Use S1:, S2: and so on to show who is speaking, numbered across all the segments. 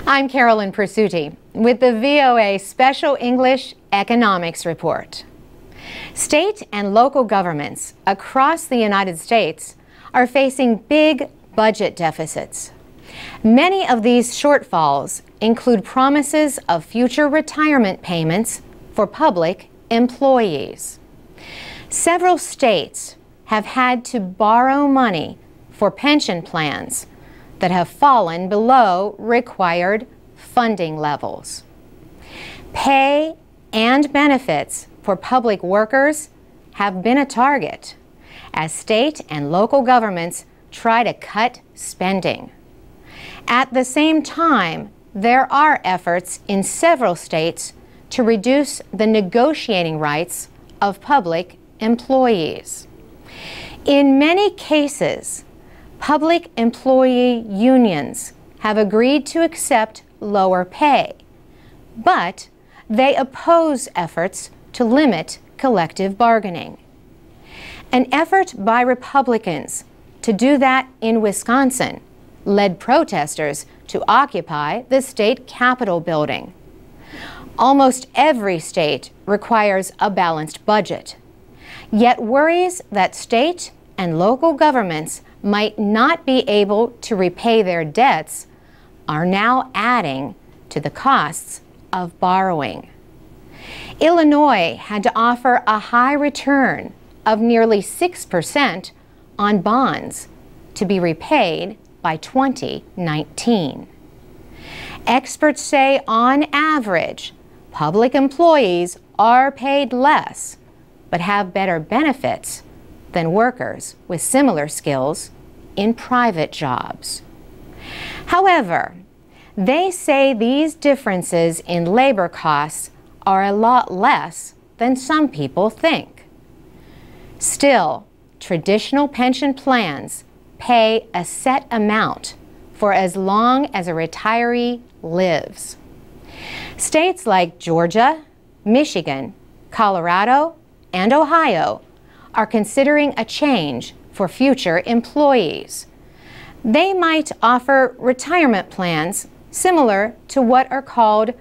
S1: I'm Carolyn Presutti with the VOA Special English Economics Report. State and local governments across the United States are facing big budget deficits. Many of these shortfalls include promises of future retirement payments for public employees. Several states have had to borrow money for pension plans that have fallen below required funding levels. Pay and benefits for public workers have been a target as state and local governments try to cut spending. At the same time, there are efforts in several states to reduce the negotiating rights of public employees. In many cases, public employee unions have agreed to accept lower pay, but they oppose efforts to limit collective bargaining. An effort by Republicans to do that in Wisconsin led protesters to occupy the state capitol building. Almost every state requires a balanced budget, yet worries that state and local governments might not be able to repay their debts are now adding to the costs of borrowing. Illinois had to offer a high return of nearly 6% on bonds to be repaid by 2019. Experts say on average, public employees are paid less but have better benefits than workers with similar skills in private jobs. However, they say these differences in labor costs are a lot less than some people think. Still, traditional pension plans pay a set amount for as long as a retiree lives. States like Georgia, Michigan, Colorado, and Ohio are considering a change for future employees. They might offer retirement plans similar to what are called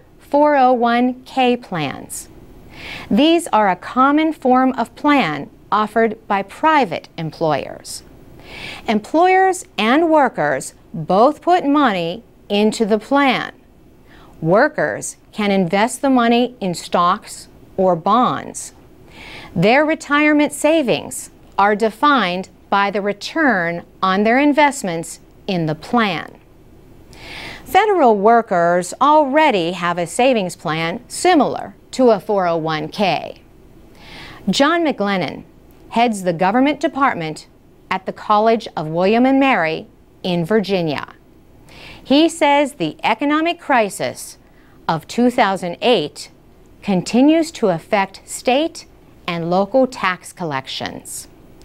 S1: 401k plans. These are a common form of plan offered by private employers. Employers and workers both put money into the plan. Workers can invest the money in stocks or bonds. Their retirement savings are defined by the return on their investments in the plan. Federal workers already have a savings plan similar to a 401k. John McGlennon heads the government department at the College of William and Mary in Virginia. He says the economic crisis of 2008 continues to affect state and local tax collections.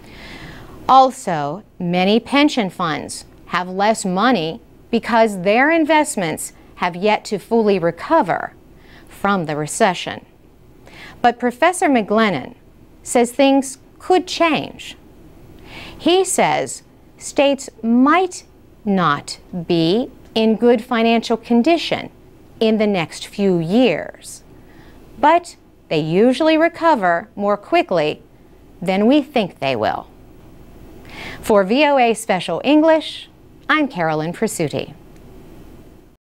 S1: Also, many pension funds have less money because their investments have yet to fully recover from the recession. But Professor McGlennon says things could change. He says states might not be in good financial condition in the next few years, but they usually recover more quickly than we think they will. For VOA Special English, I'm Carolyn Presutti.